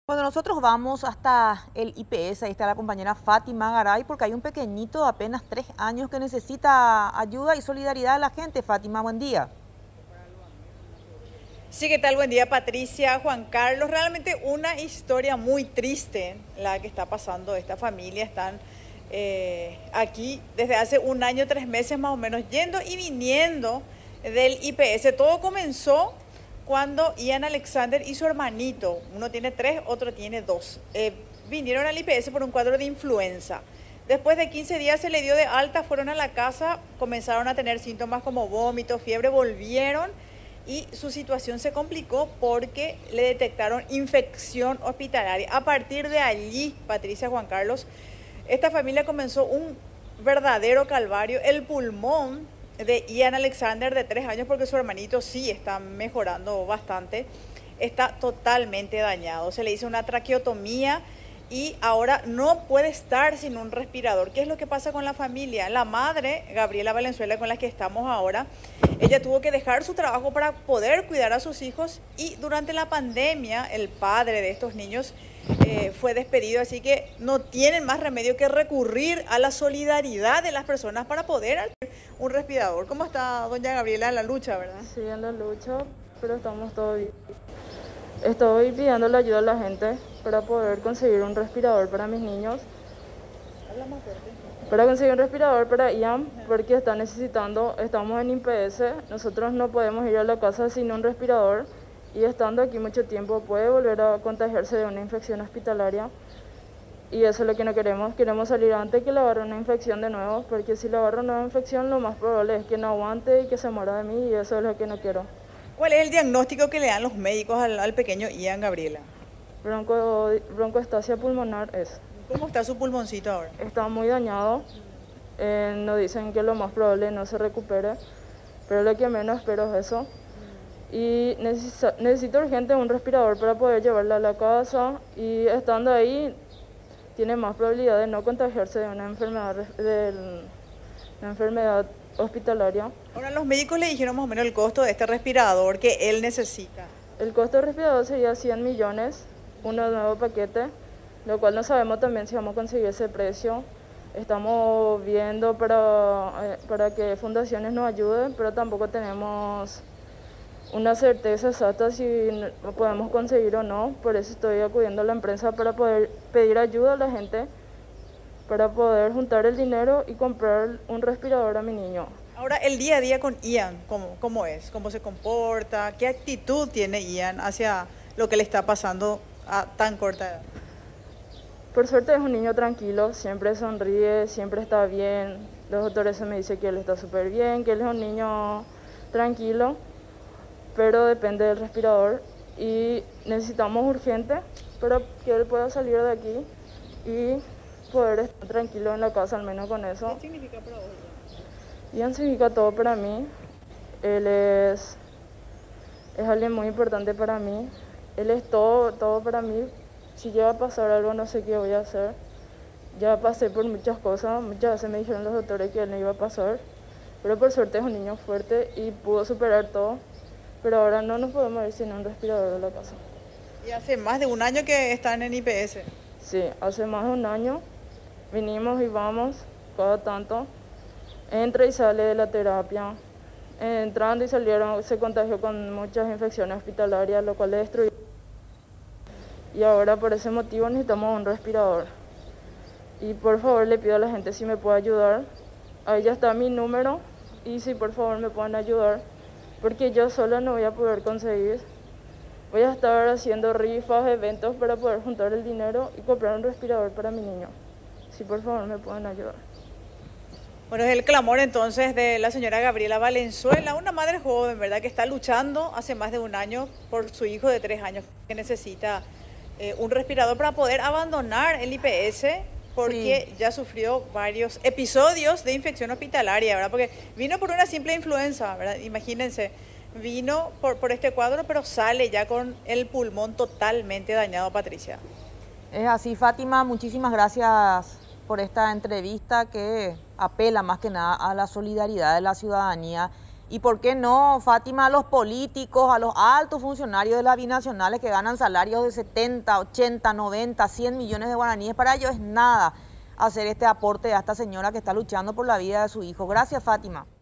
Bueno, nosotros vamos hasta el IPS, ahí está la compañera Fátima Garay, porque hay un pequeñito de apenas 3 años que necesita ayuda y solidaridad de la gente. Fátima, buen día. Sí, ¿qué tal? Buen día, Patricia, Juan Carlos. Realmente una historia muy triste la que está pasando esta familia. Están aquí desde hace un año, 3 meses más o menos, yendo y viniendo del IPS. Todo comenzó cuando Ian Alexander y su hermanito, uno tiene 3, otro tiene 2, vinieron al IPS por un cuadro de influenza. Después de 15 días se le dio de alta, fueron a la casa, comenzaron a tener síntomas como vómito, fiebre, volvieron y su situación se complicó porque le detectaron infección hospitalaria. A partir de allí, Patricia, Juan Carlos, esta familia comenzó un verdadero calvario. El pulmón de Ian Alexander, de 3 años, porque su hermanito sí está mejorando bastante, está totalmente dañado. Se le hizo una traqueotomía y ahora no puede estar sin un respirador. ¿Qué es lo que pasa con la familia? La madre, Gabriela Valenzuela, con la que estamos ahora, ella tuvo que dejar su trabajo para poder cuidar a sus hijos, y durante la pandemia el padre de estos niños fue despedido, así que no tienen más remedio que recurrir a la solidaridad de las personas para poder adquirir un respirador. ¿Cómo está doña Gabriela en la lucha, verdad? Sí, en la lucha, pero estamos todo bien. Estoy pidiendo la ayuda a la gente para poder conseguir un respirador para mis niños, Habla más fuerte. para conseguir un respirador para Ian, porque está necesitando, estamos en IPS, nosotros no podemos ir a la casa sin un respirador, y estando aquí mucho tiempo puede volver a contagiarse de una infección hospitalaria, y eso es lo que no queremos. Queremos salir antes que le agarre una infección de nuevo, porque si le agarra una infección lo más probable es que no aguante y que se muera de mí, y eso es lo que no quiero. ¿Cuál es el diagnóstico que le dan los médicos al pequeño Ian, Gabriela? Broncoestasia pulmonar es. ¿Cómo está su pulmoncito ahora? Está muy dañado, nos dicen que lo más probable no se recupere, pero lo que menos espero es eso. Y necesito urgente un respirador para poder llevarla a la casa, y estando ahí tiene más probabilidad de no contagiarse de una enfermedad hospitalaria. Ahora, los médicos le dijeron más o menos el costo de este respirador que él necesita. El costo del respirador sería 100 millones, un nuevo paquete, lo cual no sabemos también si vamos a conseguir ese precio. Estamos viendo para que fundaciones nos ayuden, pero tampoco tenemos una certeza exacta si lo podemos conseguir o no. Por eso estoy acudiendo a la empresa para poder pedir ayuda a la gente, para poder juntar el dinero y comprar un respirador a mi niño. Ahora, el día a día con Ian, ¿cómo es? ¿Cómo se comporta? ¿Qué actitud tiene Ian hacia lo que le está pasando a tan corta edad? Por suerte es un niño tranquilo, siempre sonríe, siempre está bien. Los doctores me dicen que él está súper bien, que él es un niño tranquilo, pero depende del respirador, y necesitamos urgente para que él pueda salir de aquí y poder estar tranquilo en la casa, al menos con eso. ¿Qué significa para vos? Ian significa todo para mí. Él es alguien muy importante para mí. Él es todo para mí. Si llega a pasar algo, no sé qué voy a hacer. Ya pasé por muchas cosas, muchas veces me dijeron los doctores que él no iba a pasar, pero por suerte es un niño fuerte y pudo superar todo. Pero ahora no nos podemos ir sin un respirador de la casa. Y hace más de un año que están en IPS. Sí, hace más de un año vinimos y vamos cada tanto. Entra y sale de la terapia. Entrando y salieron, se contagió con muchas infecciones hospitalarias, lo cual le destruyó. Y ahora por ese motivo necesitamos un respirador. Y por favor le pido a la gente si me puede ayudar. Ahí ya está mi número, y si por favor me pueden ayudar, porque yo sola no voy a poder conseguir. Voy a estar haciendo rifas, eventos para poder juntar el dinero y comprar un respirador para mi niño. Si por favor me pueden ayudar. Bueno, es el clamor entonces de la señora Gabriela Valenzuela, una madre joven, ¿verdad?, que está luchando hace más de un año por su hijo de 3 años que necesita un respirador para poder abandonar el IPS, porque Sí. ya sufrió varios episodios de infección hospitalaria, ¿verdad? Porque vino por una simple influenza, ¿verdad? Imagínense, vino por este cuadro, pero sale ya con el pulmón totalmente dañado, Patricia. Es así, Fátima, muchísimas gracias por esta entrevista que apela más que nada a la solidaridad de la ciudadanía Y por qué no, Fátima, a los políticos, a los altos funcionarios de las binacionales que ganan salarios de 70, 80, 90, 100 millones de guaraníes, para ellos es nada hacer este aporte a esta señora que está luchando por la vida de su hijo. Gracias, Fátima.